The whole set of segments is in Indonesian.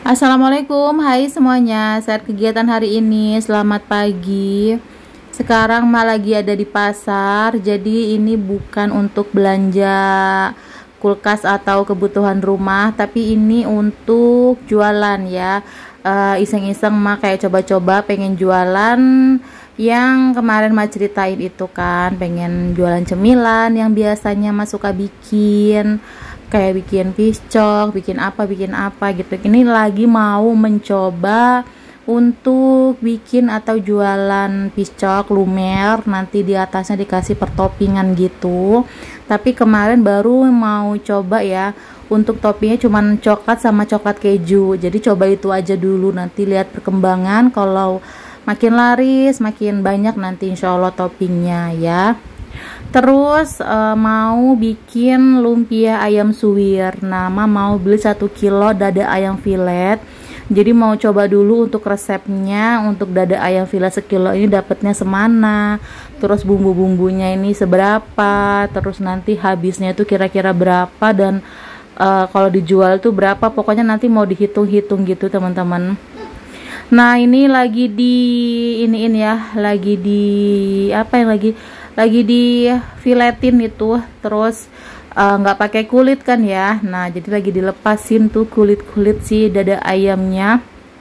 Assalamualaikum, hai semuanya. Saat kegiatan hari ini, selamat pagi. Sekarang lagi ada di pasar, jadi ini bukan untuk belanja kulkas atau kebutuhan rumah, tapi ini untuk jualan ya. Iseng-iseng kayak coba-coba pengen jualan yang kemarin ceritain itu kan, pengen jualan cemilan yang biasanya suka bikin, kayak bikin piscok, bikin apa gitu. Ini lagi mau mencoba untuk bikin atau jualan piscok lumer, nanti di atasnya dikasih pertoppingan gitu. Tapi kemarin baru mau coba ya, untuk toppingnya cuman coklat sama coklat keju. Jadi coba itu aja dulu, nanti lihat perkembangan. Kalau makin laris, makin banyak nanti insya Allah toppingnya ya. Terus mau bikin lumpia ayam suwir. Mau beli 1 kilo dada ayam filet. Jadi mau coba dulu untuk resepnya. Untuk dada ayam filet sekilo ini dapatnya semana, terus bumbu-bumbunya ini seberapa, terus nanti habisnya itu kira-kira berapa, dan kalau dijual tuh berapa. Pokoknya nanti mau dihitung-hitung gitu teman-teman. Nah ini lagi di iniin ya, lagi di apa yang lagi di filetin itu, terus nggak pakai kulit kan ya. Nah jadi lagi dilepasin tuh kulit-kulit si dada ayamnya.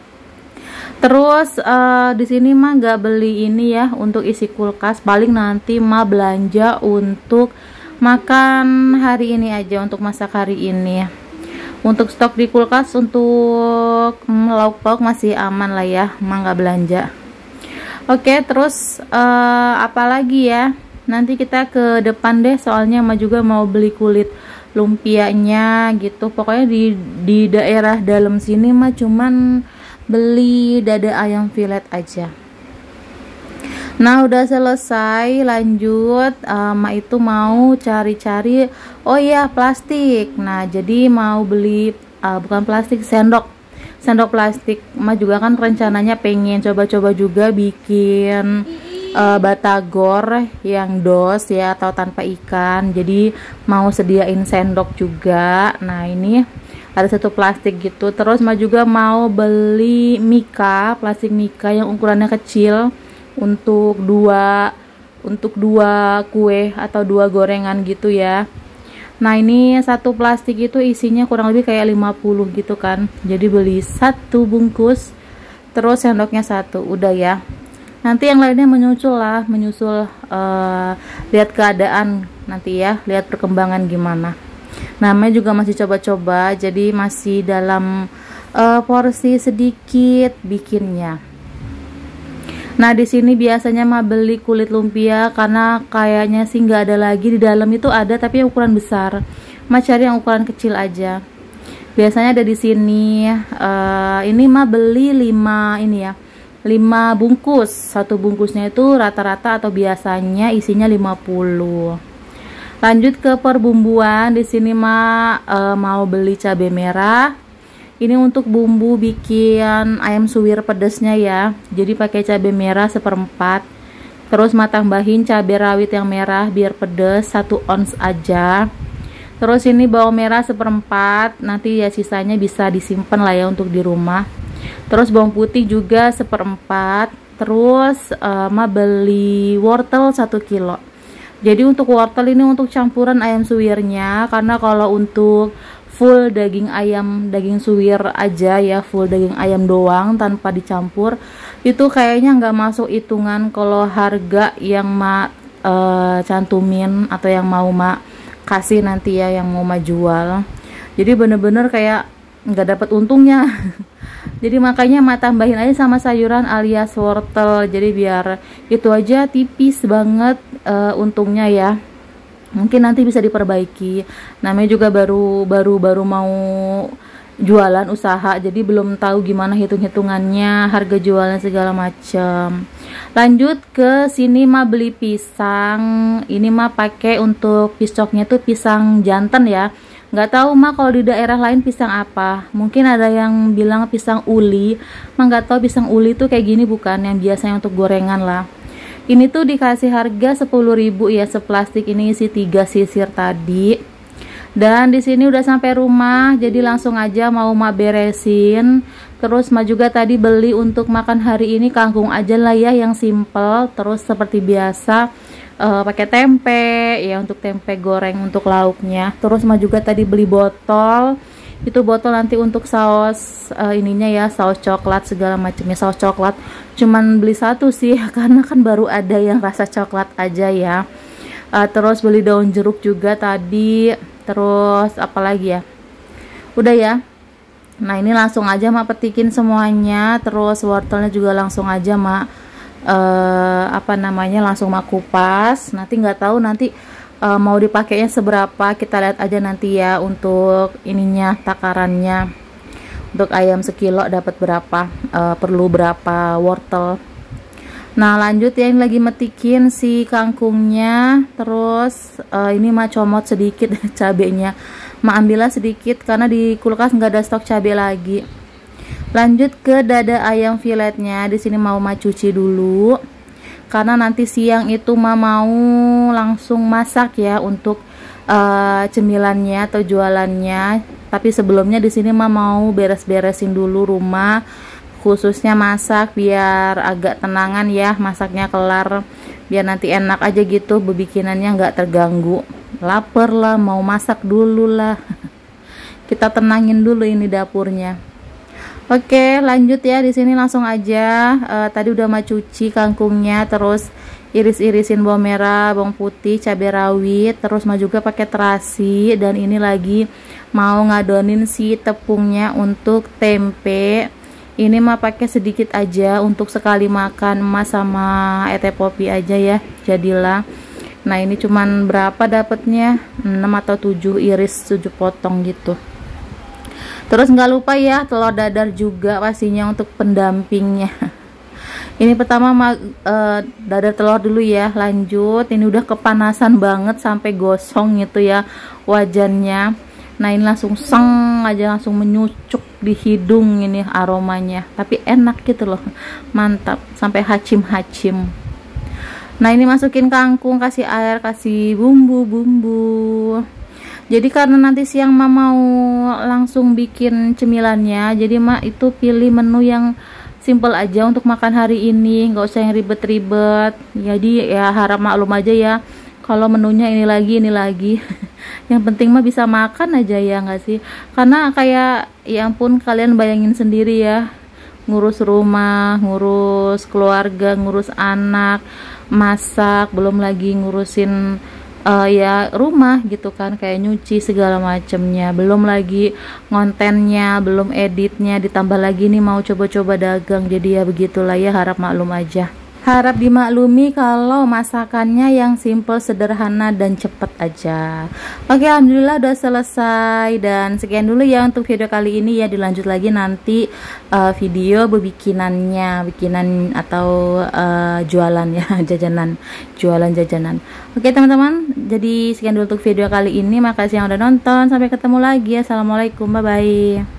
Terus di sini nggak beli ini ya untuk isi kulkas, paling nanti belanja untuk makan hari ini aja, untuk masak hari ini. Untuk stok di kulkas untuk lauk pauk masih aman lah ya, nggak belanja. Oke, terus apalagi ya, nanti kita ke depan deh, soalnya juga mau beli kulit lumpianya gitu. Pokoknya di daerah dalam sini cuman beli dada ayam filet aja. Nah udah selesai, lanjut itu mau cari-cari, oh iya plastik. Nah jadi mau beli bukan plastik, sendok plastik. Juga kan rencananya pengen coba-coba juga bikin batagor yang dos ya, atau tanpa ikan. Jadi mau sediain sendok juga. Nah ini ada 1 plastik gitu. Terus juga mau beli mika, plastik mika yang ukurannya kecil, untuk dua kue atau 2 gorengan gitu ya. Nah ini 1 plastik itu isinya kurang lebih kayak 50 gitu kan. Jadi beli 1 bungkus, terus sendoknya 1, udah ya. Nanti yang lainnya menyusul lihat keadaan nanti ya, lihat perkembangan gimana. Namanya juga masih coba-coba, jadi masih dalam porsi sedikit bikinnya. Nah di sini biasanya beli kulit lumpia, karena kayaknya sih nggak ada lagi. Di dalam itu ada tapi yang ukuran besar, cari yang ukuran kecil aja. Biasanya ada di sini. Ini beli 5 ini ya, 5 bungkus. 1 bungkusnya itu rata-rata atau biasanya isinya 50. Lanjut ke perbumbuan. Di sini mau beli cabai merah. Ini untuk bumbu bikin ayam suwir pedesnya ya. Jadi pakai cabai merah 1/4. Terus tambahin cabai rawit yang merah biar pedes, 1 ons aja. Terus ini bawang merah 1/4. Nanti ya sisanya bisa disimpan lah ya untuk di rumah. Terus bawang putih juga 1/4. Terus beli wortel 1 kilo. Jadi untuk wortel ini untuk campuran ayam suwirnya, karena kalau untuk full daging suwir aja ya, full daging ayam doang tanpa dicampur, itu kayaknya nggak masuk hitungan kalau harga yang cantumin atau yang mau kasih nanti ya, yang mau jual. Jadi bener-bener kayak nggak dapat untungnya. Jadi makanya tambahin aja sama sayuran alias wortel, jadi biar itu aja tipis banget untungnya ya. Mungkin nanti bisa diperbaiki. Namanya juga baru mau jualan usaha, jadi belum tahu gimana hitung-hitungannya, harga jualnya segala macam. Lanjut ke sini beli pisang. Ini pakai untuk piscoknya tuh pisang jantan ya. Nggak tahu kalau di daerah lain pisang apa. Mungkin ada yang bilang pisang uli. Nggak tahu pisang uli tuh kayak gini bukan, yang biasanya untuk gorengan lah. Ini tuh dikasih harga 10.000 ya, seplastik ini isi 3 sisir tadi. Dan di sini udah sampai rumah, jadi langsung aja mau mak beresin. Terus mak juga tadi beli untuk makan hari ini kangkung aja lah ya, yang simple. Terus seperti biasa pakai tempe ya, untuk tempe goreng untuk lauknya. Terus mak juga tadi beli botol. Itu botol nanti untuk saus ininya ya, saus coklat segala macamnya, saus coklat. Cuman beli satu sih karena kan baru ada yang rasa coklat aja ya. Terus beli daun jeruk juga tadi. Terus apalagi ya, udah ya. Nah ini langsung aja mak petikin semuanya. Terus wortelnya juga langsung aja mak langsung mak kupas. Nanti nggak tahu nanti mau dipakainya seberapa, kita lihat aja nanti ya. Untuk ininya, takarannya untuk ayam sekilo dapat berapa, perlu berapa wortel. Nah lanjut ya, ini lagi metikin si kangkungnya. Terus ini mak comot sedikit cabenya, mak ambillah sedikit karena di kulkas nggak ada stok cabai lagi. Lanjut ke dada ayam filetnya. Di sini mau mak cuci dulu karena nanti siang itu mak mau langsung masak ya untuk cemilannya atau jualannya. Tapi sebelumnya di sini mak mau beres-beresin dulu rumah, khususnya masak biar agak tenangan ya, masaknya kelar biar nanti enak aja gitu, bebikinannya nggak terganggu. Lapar lah, mau masak dulu lah. Kita tenangin dulu ini dapurnya. Oke lanjut ya, di sini langsung aja. Tadi udah mau cuci kangkungnya, terus iris-irisin bawang merah, bawang putih, cabai rawit, terus mau juga pakai terasi. Dan ini lagi mau ngadonin si tepungnya untuk tempe. Ini mah pakai sedikit aja untuk sekali makan emas sama ete popi aja ya, jadilah. Nah ini cuman berapa dapatnya, 6 atau 7 iris, 7 potong gitu. Terus nggak lupa ya telur dadar juga pastinya untuk pendampingnya. Ini pertama dadar telur dulu ya. Lanjut, ini udah kepanasan banget sampai gosong gitu ya wajannya. Nah ini langsung seng aja, langsung menyucuk di hidung ini aromanya, tapi enak gitu loh, mantap sampai hacim-hacim. Nah ini masukin kangkung, kasih air, kasih bumbu-bumbu. Jadi karena nanti siang mak mau langsung bikin cemilannya, jadi mak itu pilih menu yang simple aja untuk makan hari ini, nggak usah yang ribet-ribet. Jadi ya harap maklum aja ya kalau menunya ini lagi yang penting mah bisa makan aja ya nggak sih. Karena kayak ya ampun, kalian bayangin sendiri ya, ngurus rumah, ngurus keluarga, ngurus anak, masak, belum lagi ngurusin ya rumah gitu kan, kayak nyuci segala macemnya, belum lagi ngontennya, belum editnya, ditambah lagi nih mau coba-coba dagang. Jadi ya begitulah ya, harap maklum aja. Harap dimaklumi kalau masakannya yang simple, sederhana, dan cepet aja. Oke, alhamdulillah udah selesai. Dan sekian dulu ya untuk video kali ini ya. Dilanjut lagi nanti video bikinan atau jualan ya, jajanan, jualan jajanan. Oke teman-teman, jadi sekian dulu untuk video kali ini. Makasih yang udah nonton. Sampai ketemu lagi. Assalamualaikum, bye bye.